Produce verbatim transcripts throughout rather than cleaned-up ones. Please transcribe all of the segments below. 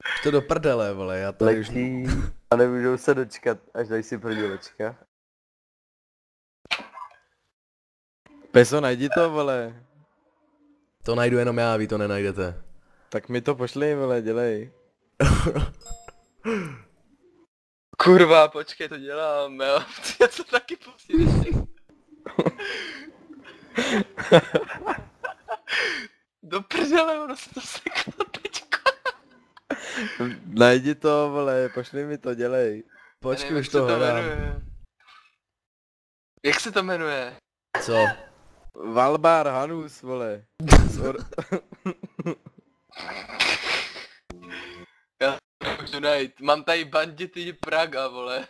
To do prdele, vole, já tady už... Letí a nemůžou se dočkat, až dají si první loďka. Peso, najdi to, vole. To najdu jenom já, vy to nenajdete. Tak mi to pošli, vole, dělej. Kurva, počkej, to dělám, jo. Já to taky posílím. Do prdele, ono se to seklo teďko. Najdi to, vole, pošli mi to, dělej. Počkej, Nevím, už jak se to hledám. jmenuje. Jak se to jmenuje? Co? Valbar Hanus, vole. Zor... Já to můžu najít. Mám tady bandity Praga, vole.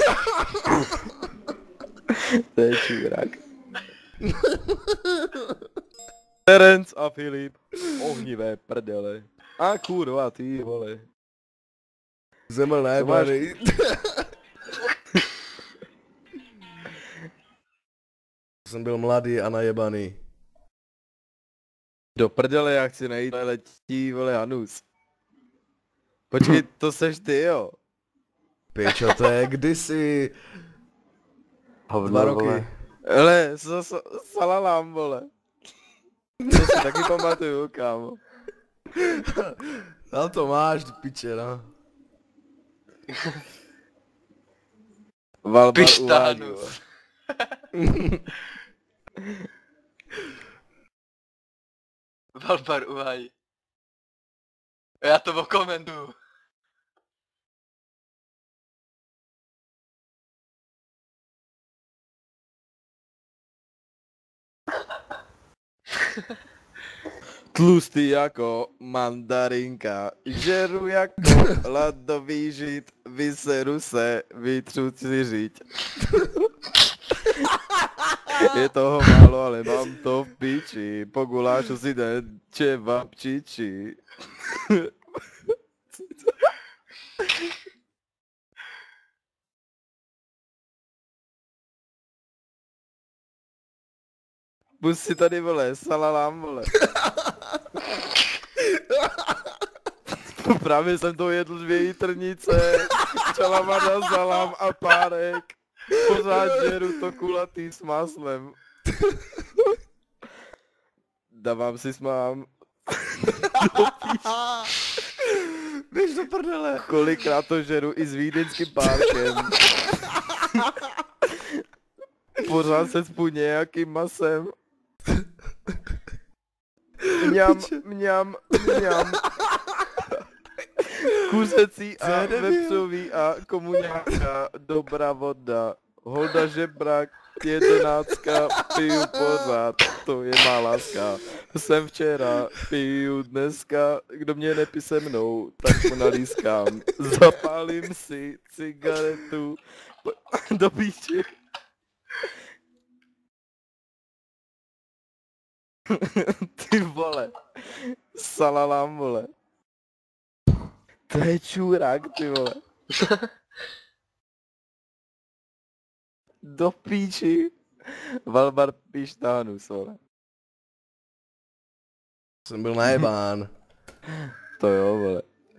To je čurák. Terence a Filip. Ohnivé prdele. A kurva, ty, vole. Zeml najebaný. Jsem byl mladý a najebaný. Do prdele, já chci najít, ale letí, vole, Hanus. Počkej, to seš ty, jo? Pičo, to je kdysi. Hovno, Dva roky. vole. Hele, so, so, salalám, vole. To si taky pamatuju, kámo. Tam to máš, ty piče, no. Valbar Pišta uvádí, Hanus. vole. Valbar uvádí. Já to okomentuju. Tlustý jako mandarinka, žeru jako ladový žid, vyseru se, vytřu ciřiť. Je toho málo, ale mám to v piči, po gulášu si den čevapčiči. Pust si tady, vole, salalám, vole. Právě jsem to jedl dvě jitrnice, čalamada, salám a párek. Pořád žeru to kulatý s máslem. Dávám si smám. Běž do prdele. Kolikrát to žeru i s vídeňským párkem. Pořád se spůj nějakým masem. Mňam, mňam, mňam. Kuřecí a vepřový a komuňáka, dobrá voda. Holda žebrak, jedenáctka, piju pořád, to je má láska. Jsem včera, piju dneska, kdo mě nepí se mnou, tak mu nalískám. Zapálím si cigaretu do píči. Ty vole, salalám, vole. To je čurák, ty vole. Do píči. Valbar Pišta Hanus, vole. Jsem byl najebán. To jo, vole.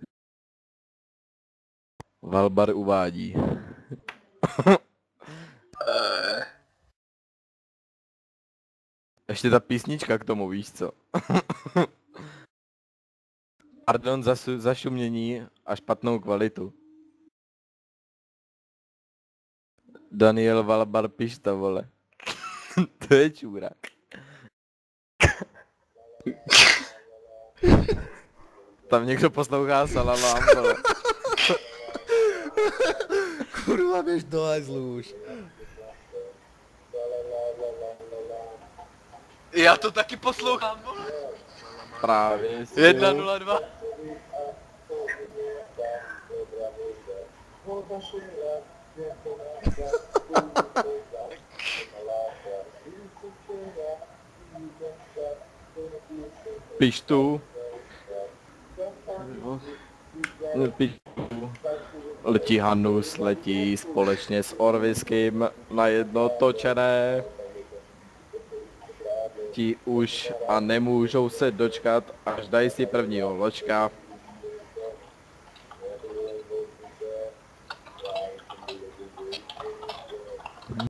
Valbar uvádí. Ještě ta písnička k tomu, víš co? Pardon za su- za šumění a špatnou kvalitu. Daniel Valbar Pišta, vole. To je čurák. Tam někdo poslouchá salalám, vole. Kurva, běž do hajzlu už. Já to taky poslouchám, vole. Právě. si- jedna nula dva. Pištu. Pištu. Letí Hanus, letí společně s Orviským na jedno točené. Ti už a nemůžou se dočkat, až dají si prvního ločka.